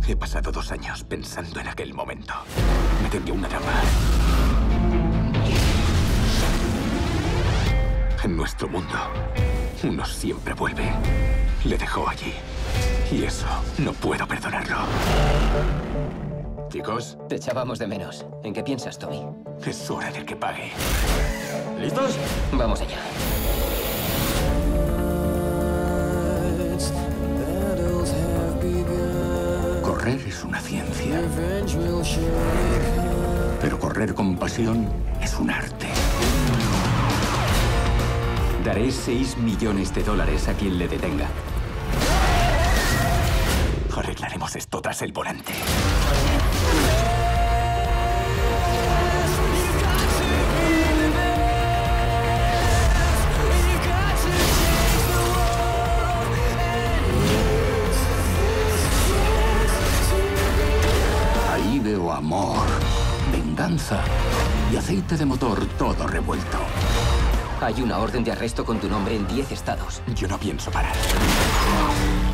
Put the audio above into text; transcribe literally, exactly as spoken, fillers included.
He pasado dos años pensando en aquel momento. Me tendió una trampa. En nuestro mundo, uno siempre vuelve. Le dejó allí. Y eso no puedo perdonarlo. Chicos, Te echábamos de menos. ¿En qué piensas, Tommy? es hora de que pague. ¿Listos? Vamos allá. Correr es una ciencia. Pero correr con pasión es un arte. Daré seis millones de dólares a quien le detenga. Arreglaremos esto tras el volante. Ahí veo amor, venganza y aceite de motor todo revuelto. Hay una orden de arresto con tu nombre en diez estados. Yo no pienso parar.